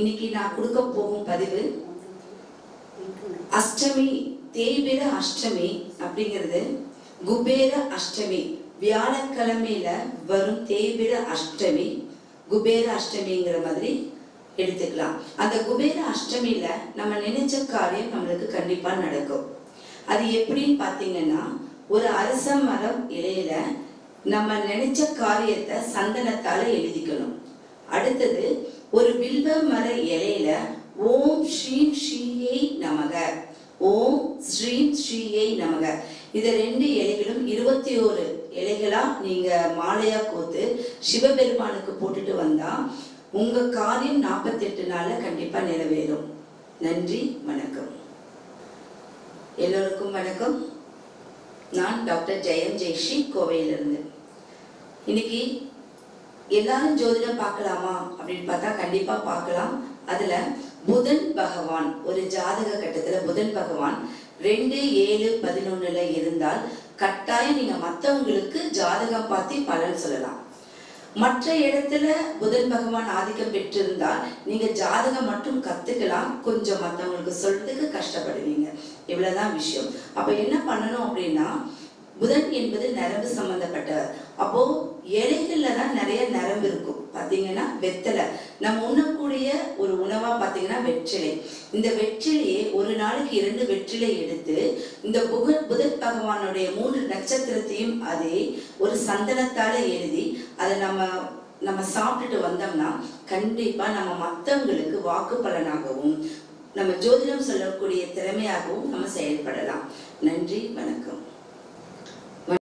இன்னைக்கு நான் கொடுக்க போகும் பதிவு அஷ்டமி, தேய்பிர அஷ்டமி அப்படிங்கிறது குபேர அஷ்டமி. வியாழக்கிழமையில வரும் தேய்பிர அஷ்டமி குபேர அஷ்டமிங்கிற மாதிரி எடுத்துக்கலாம். அந்த குபேர அஷ்டமியில நம்ம நினைச்ச காரியம் நம்மளுக்கு கண்டிப்பா நடக்கும். அது எப்படின்னு பாத்தீங்கன்னா, ஒரு அரச மரம் இலையில நம்ம நினைச்ச காரியத்தை சந்தனத்தால எழுதிக்கணும். அடுத்தது ஒரு வில்வ மர இலையில ஓம் ஸ்ரீம் ஸ்ரீயை நமக, ஓம் ஸ்ரீம் ஸ்ரீயை நமக, இது 2 இலைகளும் 21 இலைகளா நீங்க மாலையா கோத்து சிவபெருமானுக்கு போட்டுட்டு வந்தா உங்க காரியம் 48 நாள்ல கண்டிப்பா நிறைவேறும். நன்றி, வணக்கம். எல்லோருக்கும் வணக்கம். நான் டாக்டர் ஜெயம் ஜெயஸ்ரீ, கோவையிலிருந்து. இன்னைக்கு எல்லாரும் ஜோதிடம் பார்க்கலாமா அப்படின்னு பார்த்தா கண்டிப்பா பார்க்கலாம். அதுல புதன் பகவான் ஒரு ஜாதக கட்டத்துல புதன் பகவான் 2-7-11 இருந்தால் கட்டாயம் நீங்க மற்றவங்களுக்கு ஜாதகம் பார்த்து பலன் சொல்லலாம். மற்ற இடத்துல புதன் பகவான் ஆதிக்கம் பெற்றிருந்தால் நீங்க ஜாதகம் மட்டும் கத்துக்கலாம், கொஞ்சம் மற்றவங்களுக்கு சொல்றதுக்கு கஷ்டப்படுவீங்க. இவ்வளவுதான் விஷயம். அப்ப என்ன பண்ணணும் அப்படின்னா, புதன் என்பது நரம்பு சம்பந்தப்பட்டவர். அப்போ இலைகள்ல தான் நிறைய நரம்பு இருக்கும். பாத்தீங்கன்னா வெத்தலை, நம்ம உண்ணக்கூடிய ஒரு உணவா பாத்தீங்கன்னா வெற்றிலை. இந்த வெற்றிலையே ஒரு நாளைக்கு 2 வெற்றிலை எடுத்து இந்த புதன் பகவானுடைய 3 நட்சத்திரத்தையும் அதே ஒரு சந்தனத்தால எழுதி அதை நம்ம சாப்பிட்டுட்டு வந்தோம்னா கண்டிப்பா நம்ம மற்றவங்களுக்கு வாக்கு பலனாகவும் நம்ம ஜோதிடம் சொல்லக்கூடிய திறமையாகவும் நம்ம செயல்படலாம். நன்றி, வணக்கம்.